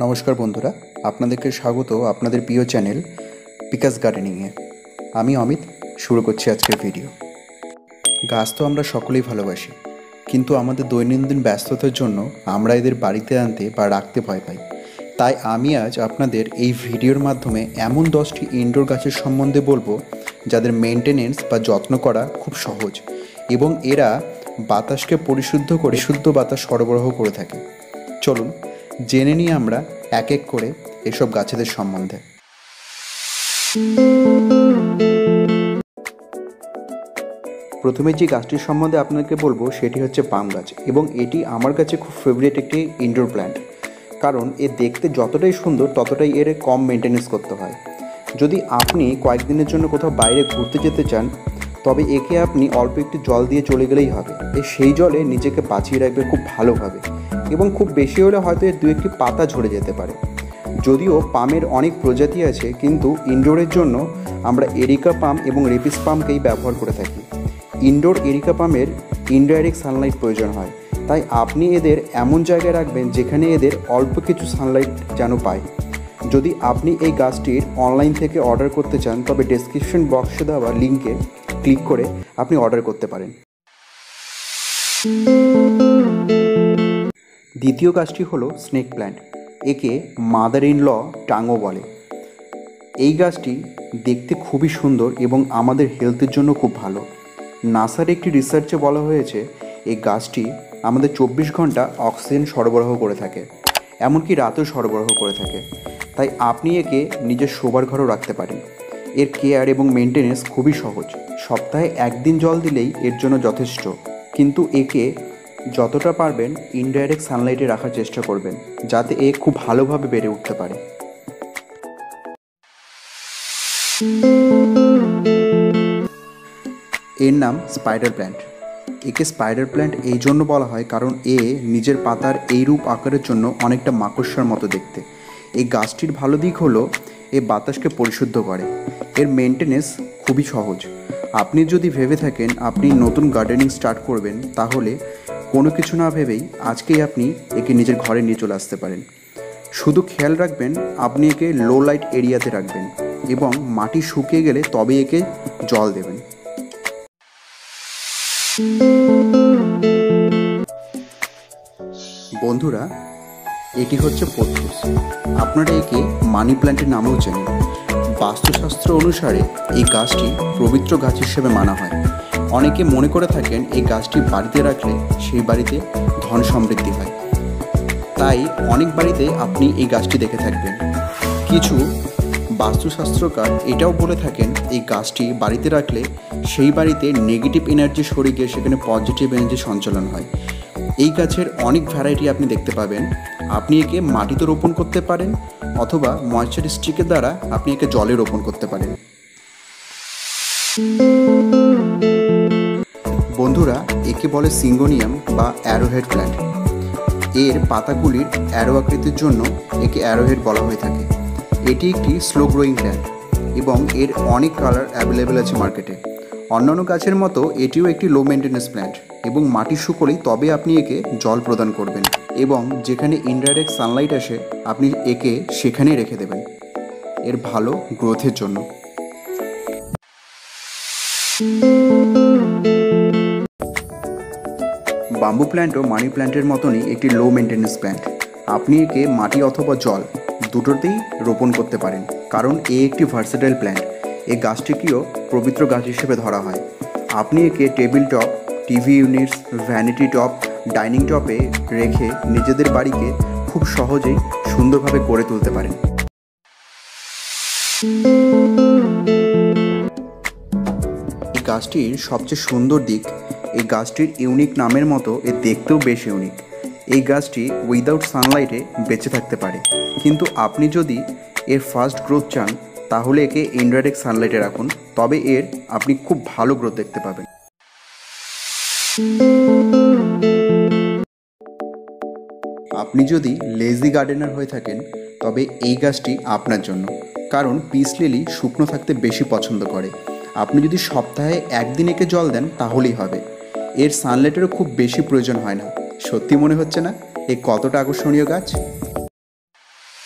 নমস্কার বন্ধুরা, আপনাদেরকে স্বাগত আপনাদের প্রিয় চ্যানেল পিকাস গার্ডেনিংয়ে। আমি অমিত শুরু করছি আজকের ভিডিও। গাছ তো আমরা সকলেই ভালোবাসি, কিন্তু আমাদের দৈনন্দিন ব্যস্ততার জন্য আমরা এদের বাড়িতে আনতে বা রাখতে ভয় পাই। তাই আমি আজ আপনাদের এই ভিডিওর মাধ্যমে এমন 10টি ইনডোর গাছের সম্বন্ধে বলবো যাদের মেনটেনেন্স বা যত্ন করা খুব সহজ এবং এরা বাতাসকে পরিশুদ্ধ করে শুদ্ধ বাতাস সরবরাহ করে থাকে। চলুন জেনে নিই আমরা এক এক করে এসব গাছেদের সম্বন্ধে। প্রথমে যে গাছটির সম্বন্ধে আপনাকে বলবো সেটি হচ্ছে পাম গাছ, এবং এটি আমার কাছে খুব ফেভারিট একটি ইনডোর প্ল্যান্ট। কারণ এ দেখতে যতটাই সুন্দর ততটাই এর কম মেনটেনেন্স করতে হয়। যদি আপনি কয়েকদিনের জন্য কোথাও বাইরে ঘুরতে যেতে চান, তবে একে আপনি অল্প একটু জল দিয়ে চলে গেলেই হবে। সেই জলে নিজেকে বাঁচিয়ে রাখবে খুব ভালোভাবে, এবং খুব বেশি হলে হয়তো এর দু একটি পাতা ঝরে যেতে পারে। যদিও পামের অনেক প্রজাতি আছে, কিন্তু ইনডোরের জন্য আমরা এরিকা পাম এবং রেপিস পামকেই ব্যবহার করে থাকি। ইনডোর এরিকা পামের ইনডাইরেক্ট সানলাইট প্রয়োজন হয়, তাই আপনি এদের এমন জায়গায় রাখবেন যেখানে এদের অল্প কিছু সানলাইট যেন পায়। যদি আপনি এই গাছটির অনলাইন থেকে অর্ডার করতে চান, তবে ডেসক্রিপশন বক্সে দেওয়া লিঙ্কে ক্লিক করে আপনি অর্ডার করতে পারেন। দ্বিতীয় গাছটি হলো স্নেক প্ল্যান্ট। একে মাদার ইন ল টাঙো বলে। এই গাছটি দেখতে খুবই সুন্দর এবং আমাদের হেলথের জন্য খুব ভালো। নাসার একটি রিসার্চে বলা হয়েছে এই গাছটি আমাদের 24 ঘন্টা অক্সিজেন সরবরাহ করে থাকে, এমনকি রাতেও সরবরাহ করে থাকে। তাই আপনি একে নিজের শোবার ঘরেও রাখতে পারেন। এর কেয়ার এবং মেনটেনেন্স খুবই সহজ। সপ্তাহে একদিন জল দিলেই এর জন্য যথেষ্ট, কিন্তু একে যতটা পারবেন ইনডাইরেক্ট সানলাইটে রাখার চেষ্টা করবেন, যাতে এ খুব ভালোভাবে বেড়ে উঠতে পারে। এর নাম স্পাইডার প্ল্যান্ট। একে স্পাইডার প্ল্যান্ট এই জন্য বলা হয় কারণ এ নিজের পাতার এই রূপ আকারের জন্য অনেকটা মাকড়সার মতো দেখতে। এই গাছটির ভালো দিক হলো এ বাতাসকে পরিশুদ্ধ করে। এর মেনটেনেন্স খুবই সহজ। আপনি যদি ভেবে থাকেন আপনি নতুন গার্ডেনিং স্টার্ট করবেন, তাহলে কোনো কিছু না ভেবেই আজকেই আপনি একে নিজের ঘরে নিয়ে চলে আসতে পারেন। শুধু খেয়াল রাখবেন আপনি একে লো লাইট এরিয়াতে রাখবেন এবং মাটি শুকিয়ে গেলে তবে একে জল দেবেন। বন্ধুরা, এটি হচ্ছে পোথোস। আপনারা একে মানি প্ল্যান্টের নামেও চেনেন। বাস্তুশাস্ত্র অনুসারে এই গাছটি পবিত্র গাছ হিসেবে মানা হয়। অনেকে মনে করে থাকেন এই গাছটি বাড়িতে রাখলে সেই বাড়িতে ধন সমৃদ্ধি হয়। তাই অনেক বাড়িতে আপনি এই গাছটি দেখে থাকবেন। কিছু বাস্তুশাস্ত্রকার এটাও বলে থাকেন এই গাছটি বাড়িতে রাখলে সেই বাড়িতে নেগেটিভ এনার্জি সরে গিয়ে সেখানে পজিটিভ এনার্জি সঞ্চালন হয়। এই গাছের অনেক ভ্যারাইটি আপনি দেখতে পাবেন। আপনি একে মাটিতে রোপণ করতে পারেন, অথবা ময়েশ্চার স্টিকের দ্বারা আপনি একে জলে রোপণ করতে পারেন। বন্ধুরা, একে বলে সিঙ্গোনিয়াম বা অ্যারোহেড প্ল্যান্ট। এর পাতাগুলির অ্যারো আকৃতির জন্য একে অ্যারোহেড বলা হয়ে থাকে। এটি একটি স্লো গ্রোয়িং প্ল্যান্ট এবং এর অনেক কালার অ্যাভেলেবেল আছে মার্কেটে। অন্যান্য গাছের মতো এটিও একটি লো মেনটেন্যান্স প্ল্যান্ট, এবং মাটি শুকোলেই তবে আপনি একে জল প্রদান করবেন, এবং যেখানে ইনডাইরেক্ট সানলাইট আসে আপনি একে সেখানেই রেখে দেবেন এর ভালো গ্রোথের জন্য। বাম্বু প্ল্যান্টও মানি প্ল্যান্টের মতনই একটি লো মেনটেন্যান্স প্ল্যান্ট। আপনি একে মাটি অথবা জল দুটোতেই রোপণ করতে পারেন, কারণ এ একটি ভার্সেটাইল প্ল্যান্ট। এই গাছটিকেও পবিত্র গাছ হিসেবে ধরা হয়। আপনি একে table top, TV units, vanity top, dining টপে রেখে নিজেদের বাড়িকে খুব সহজেই সুন্দরভাবে গড়ে তুলতে পারেন। এই গাছটির সবচেয়ে সুন্দর দিক, এই গাছটির ইউনিক নামের মতো এর দেখতেও বেশ ইউনিক। এই গাছটি উইদাউট সানলাইটে বেঁচে থাকতে পারে, কিন্তু আপনি যদি এর ফাস্ট গ্রোথ চান তাহলে একে ইনডাইরেক্ট সানলাইটে রাখুন, তবে এর আপনি খুব ভালো গ্রোথ দেখতে পাবেন। আপনি যদি লেজি গার্ডেনার হয়ে থাকেন তবে এই গাছটি আপনার জন্য, কারণ পিস লিলি শুকনো থাকতে বেশি পছন্দ করে। আপনি যদি সপ্তাহে একদিন একে জল দেন তাহলেই হবে। এর সানলাইটেরও খুব বেশি প্রয়োজন হয় না। সত্যি মনে হচ্ছে না এ কতটা আকর্ষণীয় গাছ?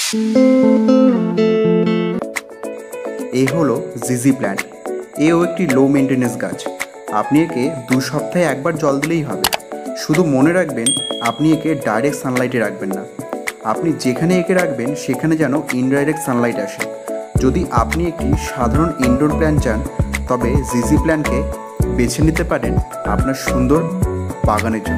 এই হলো জিজি প্ল্যান্ট। এও একটি লো মেনটেন্যান্স গাছ। আপনি একে 2 সপ্তাহে একবার জল দিলেই হবে। শুধু মনে রাখবেন আপনি একে ডাইরেক্ট সানলাইটে রাখবেন না। আপনি যেখানে একে রাখবেন সেখানে যেন ইনডাইরেক্ট সানলাইট আসে। যদি আপনি একটি সাধারণ ইনডোর প্ল্যান্ট চান তবে জিজি প্ল্যান্টকে বেছে নিতে পারেন আপনার সুন্দর বাগানের জন্য।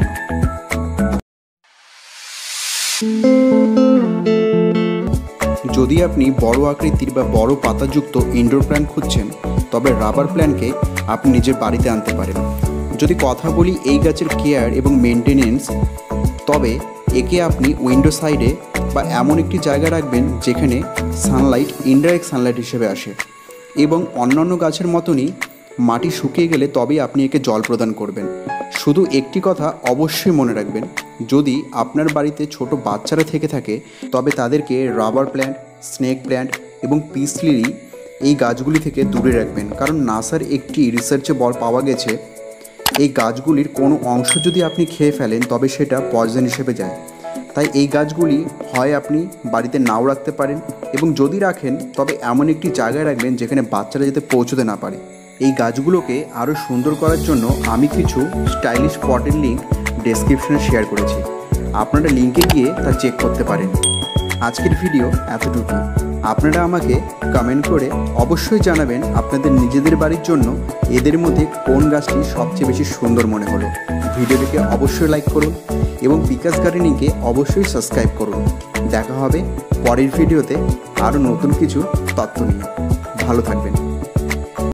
যদি আপনি বড় আকৃতির বা বড় পাতাযুক্ত ইনডোর প্ল্যান্ট খুঁজছেন তবে রাবার প্ল্যান্টকে আপনি নিজের বাড়িতে আনতে পারেন। যদি কথা বলি এই গাছের কেয়ার এবং মেনটেনেন্স, তবে একে আপনি উইন্ডো সাইডে বা এমন একটি জায়গা রাখবেন যেখানে সানলাইট ইনডাইরেক্ট সানলাইট হিসেবে আসে এবং অন্যান্য গাছের মতনই মাটি শুকিয়ে গেলে তবেই আপনি একে জল প্রদান করবেন। শুধু একটি কথা অবশ্যই মনে রাখবেন, যদি আপনার বাড়িতে ছোট বাচ্চারা থেকে থাকে তবে তাদেরকে রাবার প্ল্যান্ট, স্নেক প্ল্যান্ট এবং পিস লিলি এই গাছগুলি থেকে দূরে রাখবেন। কারণ নাসার একটি রিসার্চে পাওয়া গেছে এই গাছগুলির কোনো অংশ যদি আপনি খেয়ে ফেলেন তবে সেটা পয়জন হিসেবে যায়। তাই এই গাছগুলি হয় আপনি বাড়িতে নাও রাখতে পারেন এবং যদি রাখেন তবে এমন একটি জায়গায় রাখবেন যেখানে বাচ্চারা যাতে পৌঁছতে না পারে। এই গাছগুলোকে আরও সুন্দর করার জন্য আমি কিছু স্টাইলিশ পটের লিঙ্ক ডেসক্রিপশনে শেয়ার করেছি, আপনারা লিঙ্কে গিয়ে তা চেক করতে পারেন। আজকের ভিডিও এতটুকু। আপনারা আমাকে কমেন্ট করে অবশ্যই জানাবেন আপনাদের নিজেদের বাড়ির জন্য এদের মধ্যে কোন গাছটি সবচেয়ে বেশি সুন্দর মনে হলো। ভিডিওটিকে অবশ্যই লাইক করুন এবং বিকাশ গার্ডেনিংকে অবশ্যই সাবস্ক্রাইব করুন। দেখা হবে পরের ভিডিওতে আরও নতুন কিছু তথ্য নিয়ে। ভালো থাকবেন।